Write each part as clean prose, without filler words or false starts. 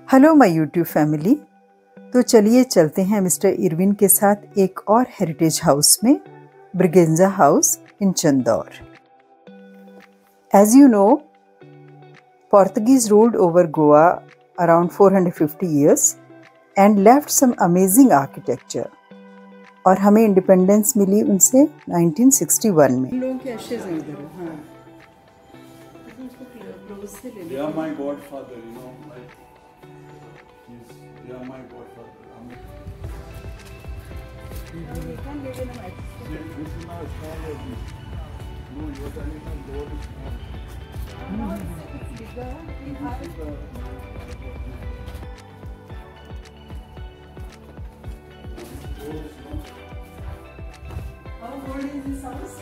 Hello my YouTube family. तो चलिए चलते हैं मिस्टर इरविन के साथ एक और हेरिटेज हाउस में, Braganza house in Chandor. As you know, Portuguese ruled over Goa around 450 years and left some amazing architecture. और हमें इंडिपेंडेंस मिली उनसे 1961 में। लोगों के ashes हैं इधर। हाँ। They are my godfather, you know. They are my godfather. This is not as small as this. No, you are telling me the door is small. No, it's bigger. How old is this house?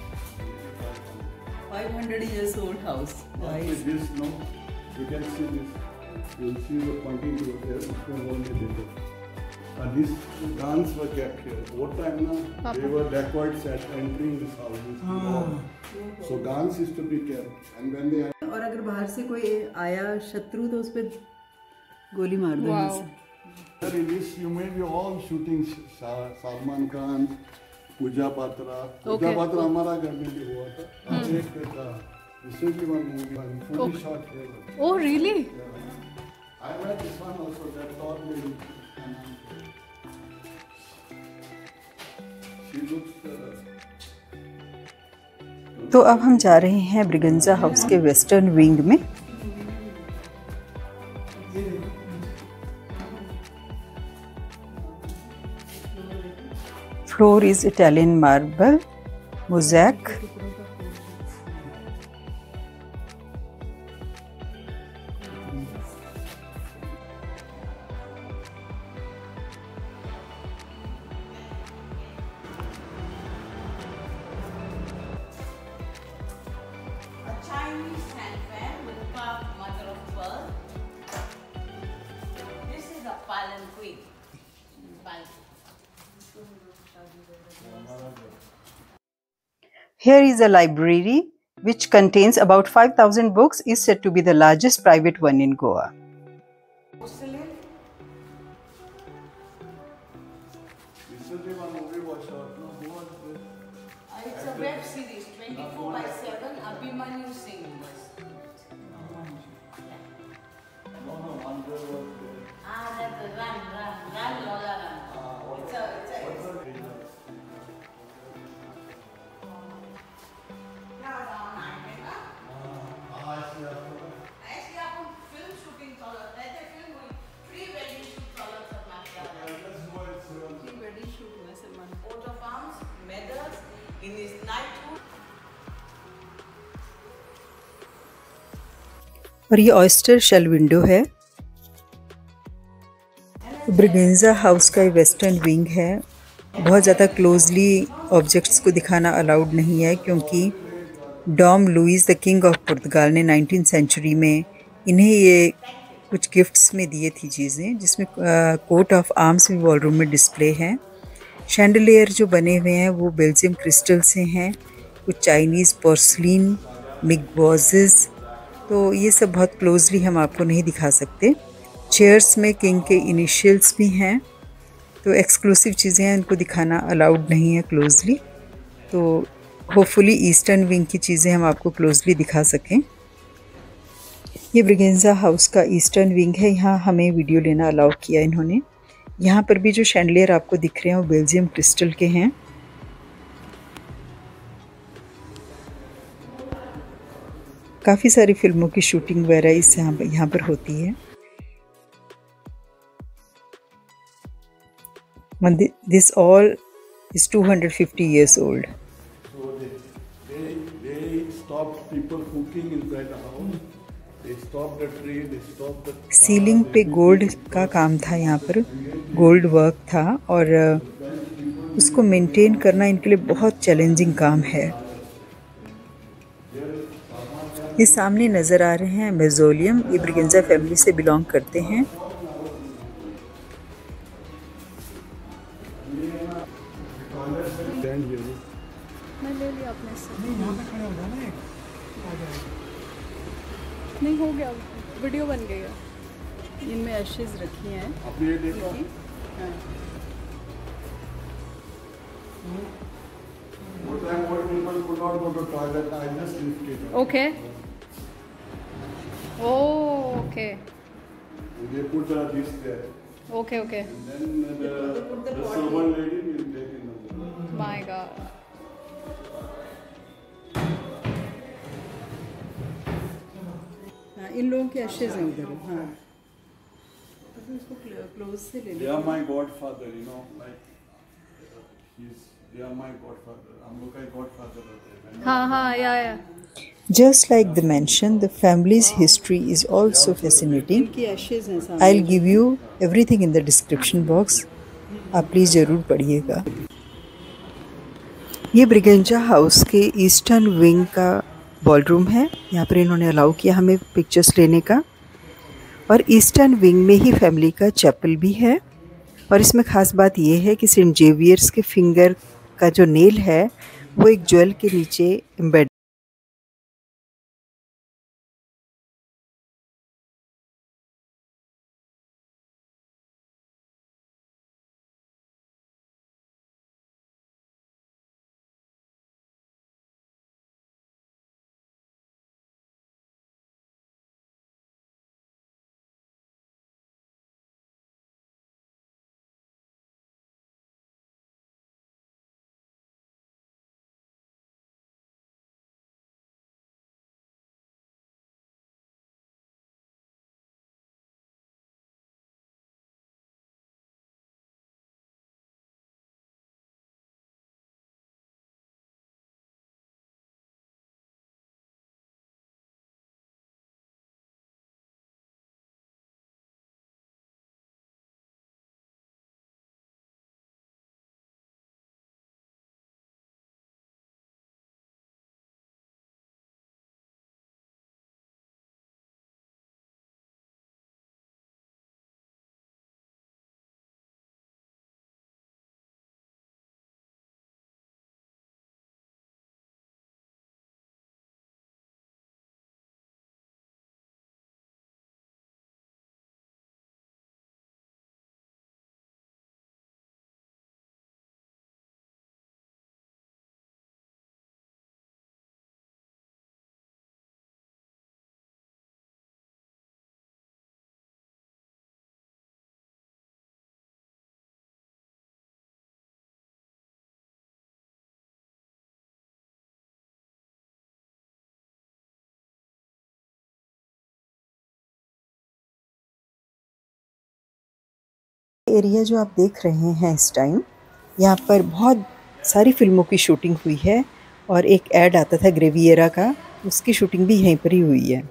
500 years old house. Guys, this no, you can see this. You will see the pointing to there. Usme wall mein dekho. And these guns were kept here. What time na? They were dacoits at entering this house. So guns used to be kept. And when they और अगर बाहर से कोई आया शत्रु तो उस पर गोली मार दो। In this you may be all shooting Salman Khan, Pooja Patra. Pooja Patra हमारा घर में भी हुआ था। एक था recently one movie, fully shot here. Oh really? Yeah. I met this one also that taught me. She looks. तो अब हम जा रहे हैं ब्रिगेंजा हाउस के वेस्टर्न विंग में। Floor is Italian marble mosaic. Chinese hand fan with carved mother of pearl. This is a palanquin. Here is a library which contains about 5,000 books, is said to be the largest private one in Goa. It's a web series, 24/7, Abhimanyu Singh was. That's the run, Lola run. ऐसे आप film shooting चालत रहते film हुई pre wedding shoot चालत सब pre wedding shoot में सलमान coat of arms medals in his knighthood. और ये ऑयस्टर शेल विंडो है। ब्रिगेंजा हाउस का वेस्टर्न विंग है। बहुत ज़्यादा क्लोजली ऑब्जेक्ट्स को दिखाना अलाउड नहीं है क्योंकि Dom Luis the king of Portugal ने 19th सेंचुरी में इन्हें ये कुछ गिफ्ट्स में दिए थी चीज़ें, जिसमें कोट ऑफ आर्म्स भी वॉल रूम में डिस्प्ले हैं। शैंडलियर जो बने हुए हैं वो बेल्जियम क्रिस्टल से हैं, कुछ चाइनीज़ पोर्सलिन मिगवॉजेस। तो ये सब बहुत क्लोजली हम आपको नहीं दिखा सकते। चेयर्स में किंग के इनिशियल्स भी हैं, तो एक्सक्लूसिव चीज़ें हैं, इनको दिखाना अलाउड नहीं है क्लोजली। तो होपफुली ईस्टर्न विंग की चीज़ें हम आपको क्लोजली दिखा सकें। ये ब्रिगेंजा हाउस का ईस्टर्न विंग है। यहाँ हमें वीडियो लेना अलाउ किया इन्होंने। यहाँ पर भी जो शैंडलियर आपको दिख रहे हैं वो बेल्जियम क्रिस्टल के हैं। काफ़ी सारी फिल्मों की शूटिंग वगैरह इस यहाँ पर होती है। This all is 250 years old. So they stopped people cooking inside the house. They stopped the tree. They stopped the. Ceiling पे गोल्ड का काम था, यहाँ पर गोल्ड वर्क था और उसको मेंटेन करना इनके लिए बहुत चैलेंजिंग काम है। ये सामने नज़र आ रहे हैं मेज़ोलियम। ये ब्रिगेंजा फैमिली से बिलोंग करते हैं। मैं ले लिया अपने से। नहीं हो गया, वीडियो बन गई है। इनमें एशेज रखी हैं अब ये देखो हाँ what time what people could not go to toilet, I just lifted it. Okay okay They put this there. Okay okay And then the servant lady will take in the my god हाँ, इन लोगों के Ashes हैं उधर। हाँ, तो इसको close से ले They low. are my godfather, you know, like they are my godfather. हम लोग का godfather होते हैं। हाँ हाँ या Just like the mansion, the family's history is also fascinating. इनकी एशेज हैं सामने I'll give you everything in the description box. आप प्लीज़ ज़रूर पढ़िएगा। ये ब्रिगेंजा हाउस के ईस्टर्न विंग का बॉलरूम है। यहाँ पर इन्होंने अलाउ किया हमें पिक्चर्स लेने का। और ईस्टर्न विंग में ही फैमिली का चैपल भी है। और इसमें ख़ास बात ये है कि सेंट जेवियर्स के फिंगर का जो नेल है वो एक ज्वेल के नीचे एम्बेड। एरिया जो आप देख रहे हैं इस टाइम, यहाँ पर बहुत सारी फिल्मों की शूटिंग हुई है। और एक ऐड आता था ग्रेवियरा का, उसकी शूटिंग भी यहीं पर ही हुई है।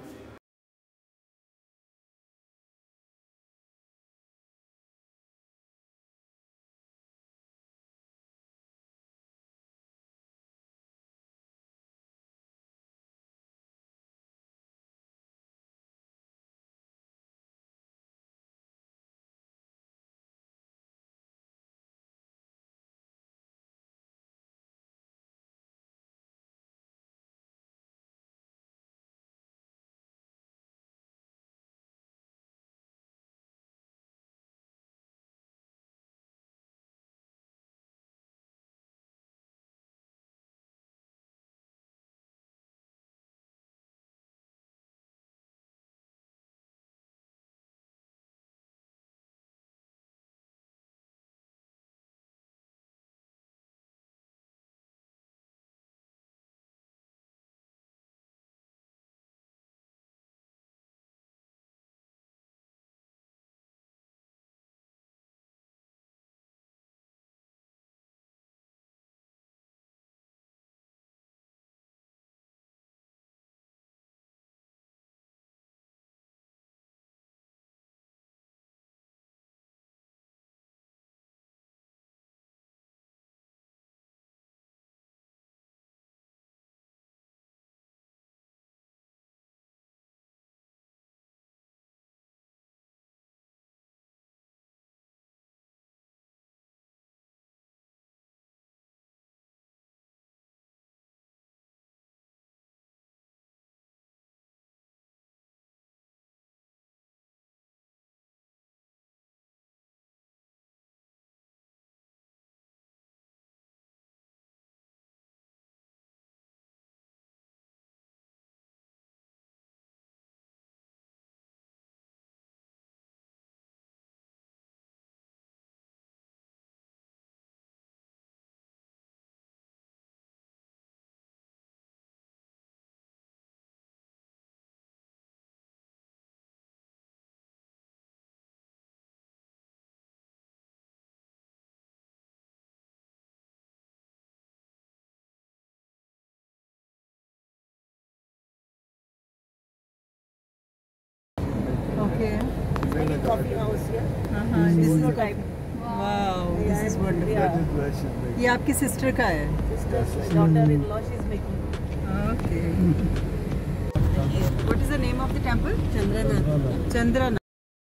Okay. coffee house here. This No is time. wow. This is wonderful. That is where she's making. ये आपकी सिस्टर का है. Sister's daughter-in-law, she's making. Okay. What is the name of the temple? Chandranath. Chandranath.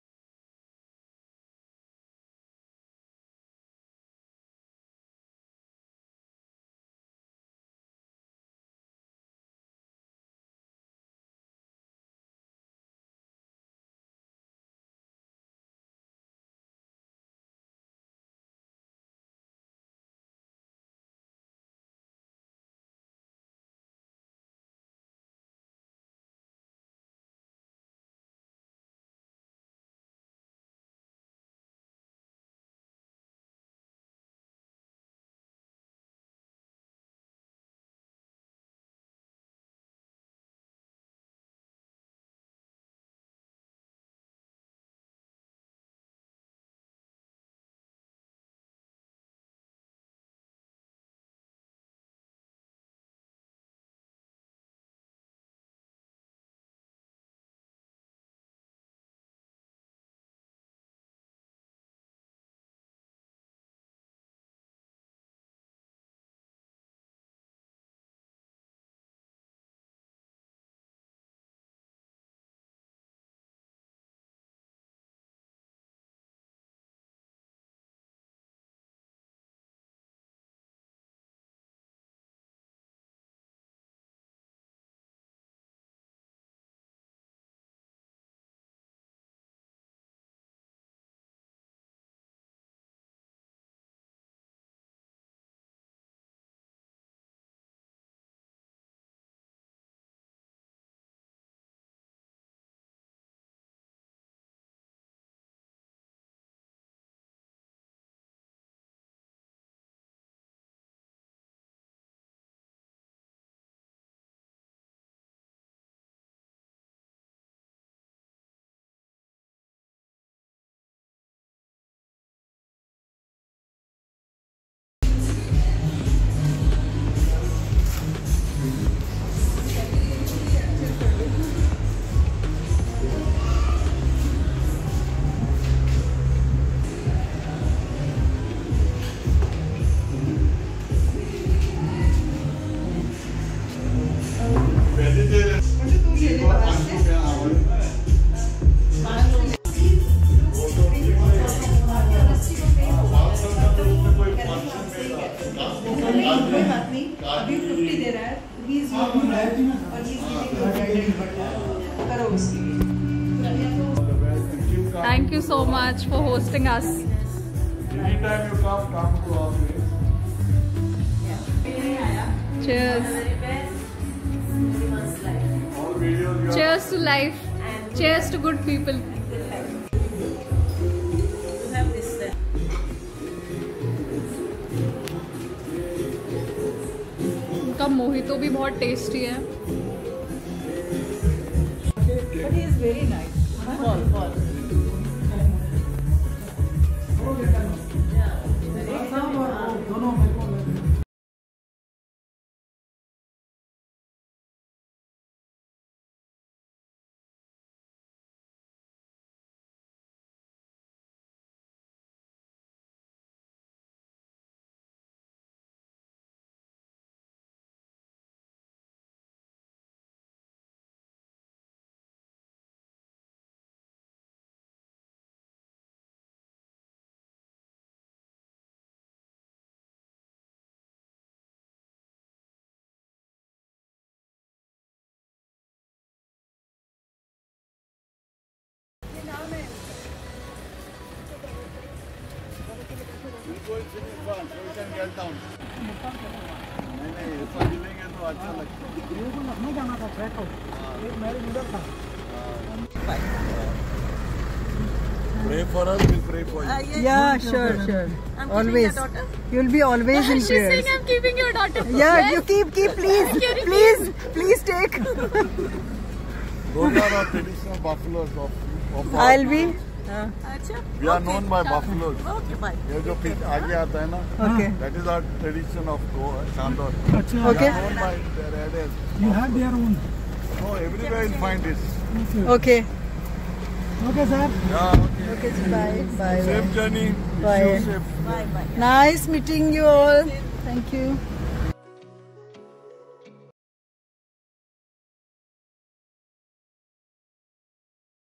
Thank you so much for hosting us. Anytime you come to our place. Cheers. All videos you Cheers to life. Cheers to good people. उनका mojito भी बहुत tasty है. But he is very nice. Paul. नहीं ऐसा मिलेंगे तो अच्छा लगता है. जाना था ट्रैक एक मैरिज उधर था. Pray for us, we'll pray for you. Yeah, sure. Always. You'll be always in She's saying prayers. I'm keeping your daughter. Yeah, you keep, please take. Those are our traditional buffaloes of our I'll be. अच्छा. We are known by buffaloes. Okay, bye. ये जो पीछे आगे आता है ना, Okay. that is our tradition of Chandor. Okay. We are known by their headers. You have their own. No, everywhere you'll find this. Okay. Okay, sir. Yeah, okay. Okay, bye. Bye. Safe journey. Bye. Safe. Nice meeting you all. Thank you.